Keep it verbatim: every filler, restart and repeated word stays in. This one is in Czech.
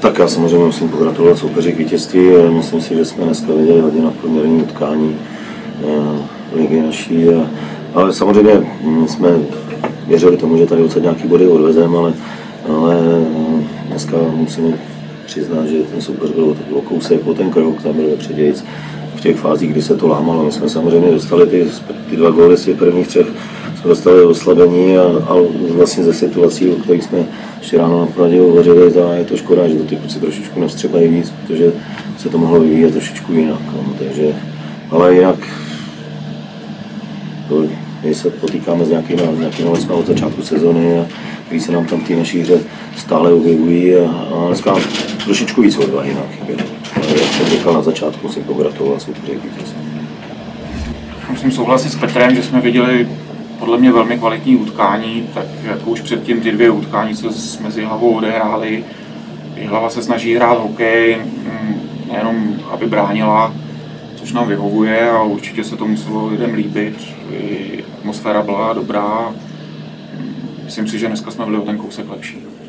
Tak já samozřejmě musím pogratulovat soupeři k vítězství. Myslím si, že jsme dneska viděli hodně nadprůměrné utkání ligy naší. Ale samozřejmě jsme věřili tomu, že tady odsud nějaký body odvezeme, ale, ale dneska musíme přiznat, že ten soupeř byl o kousek, o ten krok, tam byl předějíc v těch fázích, kdy se to lámalo. My jsme samozřejmě dostali ty, ty dva góly z těch prvních třech, jsme dostali oslabení a, a vlastně ze situací, o kterých jsme ještě ráno na Pradě hovořili, a je to škoda, že to ty kluci trošičku nevstřebají víc, protože se to mohlo vyvíjet trošičku jinak. No, takže, ale jinak to, my se potýkáme s nějakými věcmi od začátku sezony, a který se nám tam v té naší hře stále objevují a, a dneska trošičku víc odvahy nám chybělo. Jak jsem říkal na začátku, musím pogratulovat soupeři k vítězství. Musím souhlasit s Petrem, že jsme viděli podle mě velmi kvalitní utkání, tak jako už předtím ty dvě utkání, co jsme s Jihlavou odehráli. Jihlava se snaží hrát hokej, nejenom aby bránila, což nám vyhovuje a určitě se to muselo lidem líbit. I atmosféra byla dobrá. Myslím si, že dneska jsme byli o ten kousek lepší.